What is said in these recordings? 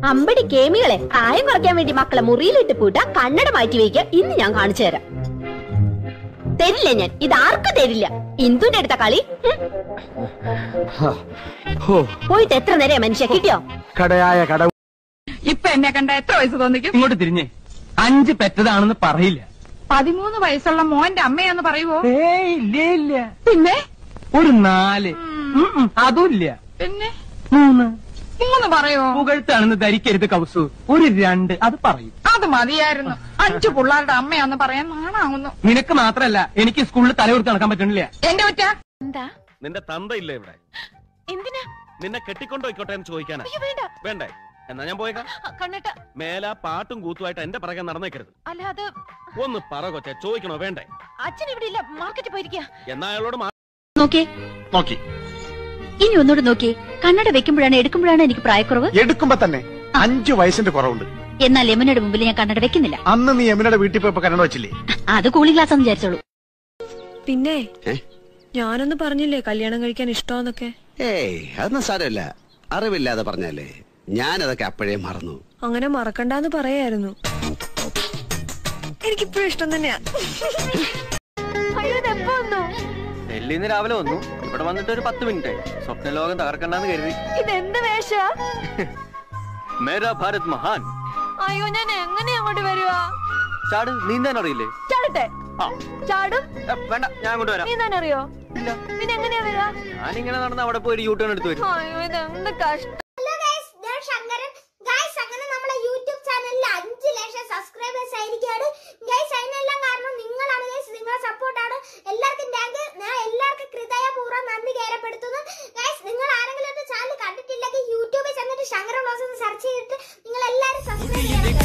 അമ്പടി കേമികളെ പ്രായം കുറയ്ക്കാൻ വേണ്ടി മക്കളെ മുറിയിലിട്ട് പൂട്ട കണ്ണട മാറ്റി വയ്ക്കുക. ഇന്ന് ഞാൻ കാണിച്ചു തരാം. തരില്ല ഞാൻ, ഇതാർക്കും തരില്ല. ഇന്ദുന്റെ അടുത്ത കളി പോയിട്ട് എത്ര നേരം മനുഷ്യ കിട്ടിയോ? കടയായ കട ഇപ്പൊ എന്നെ കണ്ട എത്ര വയസ്സ് തോന്നിക്കും? ഇങ്ങോട്ട് തിരിഞ്ഞേ, 5 പെറ്റതാണെന്ന് പറയില്ല. 13 വയസ്സുള്ള മോന്റെ അമ്മയാന്ന് പറയുവോ? ഇല്ല. പിന്നെ ഒരു 4. അതുമില്ല. പിന്നെ 3 പറയുവോ? പുകഴ്ത്താണെന്ന് ധരിക്കരുത് കൗസു. ഒരു 2 അത് പറയും. അത് മതിയായിരുന്നു. 5 പിള്ളേരുടെ അമ്മയാന്ന് പറയാൻ നാണാവുന്നു. നിനക്ക് മാത്രല്ല, എനിക്ക് സ്കൂളിൽ തലകുറിച്ച് നടക്കാൻ പറ്റണില്ല. എന്റെ ഒറ്റ എന്താ നിന്റെ തന്തയില്ലേ ഇവിടെ? എന്തിനാ നിന്നെ കെട്ടിക്കൊണ്ടോയിക്കോട്ടെ എന്ന് ചോദിക്കാനാ? വേണ്ടേ? എന്നാ ഞാൻ പോയേക്കാം. കണ്ണട്ട മേല പാട്ടും കൂത്തുമായിട്ട് എന്റെ പിറകെ നടന്നേക്കരുത്. അല്ല അത് ഒന്ന് പറ കൊച്ചെ, ചോദിക്കണോ വേണ്ടേ? അച്ഛൻ ഇവിടെ ഇല്ല, മാർക്കറ്റിൽ പോയിരിക്കുക. എന്നാ അയാളോട് നോക്കി ഇനി ഒന്നുകൂടെ നോക്കി. കണ്ണട വെക്കുമ്പോഴാണ് എടുക്കുമ്പോഴാണ് എനിക്ക് പ്രായക്കുറവ്. എടുക്കുമ്പോ തന്നെ 5 വയസ്സിന്റെ കുറവുണ്ട്. എന്നാൽ യമുനയുടെ മുമ്പിൽ ഞാൻ കണ്ണട വെക്കുന്നില്ല. അന്ന് നീ യമുനയുടെ വീട്ടിൽ പോയപ്പോ കണ്ണട വെച്ചില്ലേ? അത് കൂളിംഗ് ഗ്ലാസ് എന്ന് വിചാരിച്ചോളൂ. പിന്നെ ഞാനൊന്ന് പറഞ്ഞില്ലേ കല്യാണം കഴിക്കാൻ ഇഷ്ടമെന്നൊക്കെ. അതൊന്നും സാരമില്ല, അറിവില്ലാതെ പറഞ്ഞല്ലേ. ഞാനതൊക്കെ അപ്പോഴേ മറന്നു. അങ്ങനെ മറക്കണ്ടെന്ന് പറയായിരുന്നു. എനിക്കിപ്പോഴും ഇഷ്ടം തന്നെയാ. ഡൽഹിന്ന് രാവിലെ വന്നു, ഇവിടെ വന്നിട്ട് ഒരു 10 മിനിറ്റ്. സ്വപ്നലോകം തകർക്കണ്ടെന്ന് കരുതി. ഇതെന്ത് വേഷ? മേരാ ഭാരത് മഹാൻ. അയ്യോ, ഞാൻ എങ്ങനെ അങ്ങോട്ട് വരുവാ? ചാട്, നീന്താൻ അറിയില്ലേ? ചാടട്ടെ? ചാടും. വേണ്ട, ഞാൻ അങ്ങോട്ട് വരാം. നീന്താൻ അറിയോ? ഇല്ല. പിന്നെ എങ്ങനെയാ വരാ? ഞാനിങ്ങനെ നടന്ന് അവിടെ പോയി യൂട്ടേൺ എടുത്തു വരും. അയ്യോ, ഇതെന്ത് കഷ്ടം. നമ്മുടെ യൂട്യൂബ് ചാനലിൽ 5 ലക്ഷം സബ്സ്ക്രൈബേഴ്സ് ആയിരിക്കാണ് ഗൈസ്. അതിനെല്ലാം കാരണം നിങ്ങളാണ് ഗൈസ്, നിങ്ങളുടെ സപ്പോർട്ടാണ്. എല്ലാവർക്കും താങ്ക്. ഞാൻ എല്ലാവർക്കും ഹൃദയപൂർവ്വം നന്ദി രേഖപ്പെടുത്തുന്നു ഗൈസ്. നിങ്ങൾ ആരെങ്കിലും ഒരു ചാനൽ കണ്ടിട്ടില്ലെങ്കിൽ യൂട്യൂബിൽ ചെന്നിട്ട് ശങ്കര വ്ലോഗ്സ് എന്ന് സെർച്ച് ചെയ്തിട്ട് നിങ്ങൾ എല്ലാവരും സബ്സ്ക്രൈബ് ചെയ്യണം.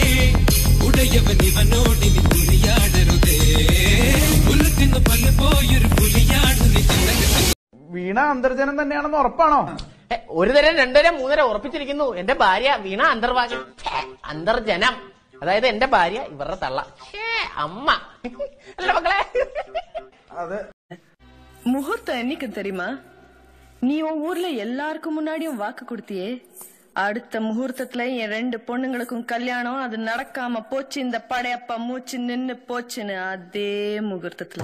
വീണ അന്തർജനം തന്നെയാണെന്ന് ഉറപ്പാണോ? 1 തരം 2 തരം 3 തരം ഉറപ്പിച്ചിരിക്കുന്നു. എന്റെ ഭാര്യ വീണ അന്തർഭാഗം അന്തർജനം. അതായത് എന്റെ ഭാര്യ ഇവരുടെ തള്ള അമ്മ. അല്ല മക്കളെ, അത് முகூர்த்தம் என்னைக்கு தெரியுமா? நீ உன் ஊர்ல எல்லாருக்கும் முன்னாடியும் வாக்கு கொடுத்தியே. அடுத்த முகூர்த்தத்துல என் 2 பொண்ணுங்களுக்கும் கல்யாணம். அது நடக்காம போச்சு. இந்த படையப்ப மூச்சு நின்னு போச்சுன்னு அதே முகூர்த்தத்துல.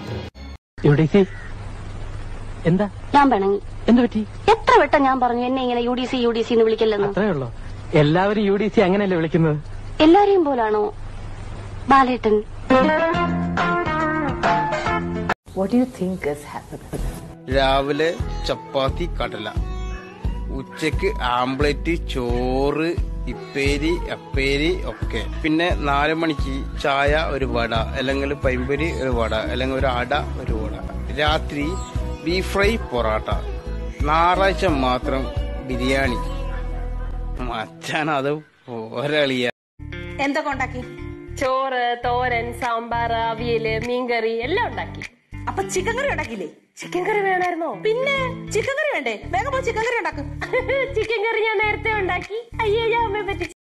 എന്താ ഞാൻ പിണങ്ങി. എന്ത് പറ്റി? എത്ര വട്ടം ഞാൻ പറഞ്ഞു എന്നെ ഇങ്ങനെ UDC എന്ന് വിളിക്കല്ലെന്ന്? അത്രേ ഉള്ളൂ. എല്ലാവരും UDC അങ്ങനെയല്ലേ വിളിക്കുന്നത്? എല്ലാരെയും പോലാണോ ബാലേട്ടൻ? രാവിലെ ചപ്പാത്തി കടല, ഉച്ചക്ക് ആംപ്ലേറ്റ്, ചോറ്, ഇപ്പേരി, അപ്പേരി ഒക്കെ. പിന്നെ 4 മണിക്ക് ചായ, ഒരു വട, അല്ലെങ്കിൽ പൈമ്പരി, ഒരു വട, അല്ലെങ്കിൽ ഒരു അട, ഒരു വട. രാത്രി ബീഫ് ഫ്രൈ, പൊറാട്ട. ഞായറാഴ്ച മാത്രം ബിരിയാണി. മച്ചാനത് പോരളിയ. എന്തൊക്കെ ഉണ്ടാക്കി? ചോറ്, തോരൻ, സാമ്പാർ, അവിയല്, മീൻകറി എല്ലാം ഉണ്ടാക്കി. അപ്പൊ ചിക്കൻ കറി ഉണ്ടാക്കില്ലേ? ചിക്കൻ കറി വേണമായിരുന്നോ? പിന്നെ ചിക്കൻ കറി വേണ്ടേ? വേഗം ചിക്കൻ കറി ഉണ്ടാക്കും. ചിക്കൻ കറി ഞാൻ നേരത്തെ ഉണ്ടാക്കി. അയ്യേ, ഞാൻ അമ്മയെ പറ്റി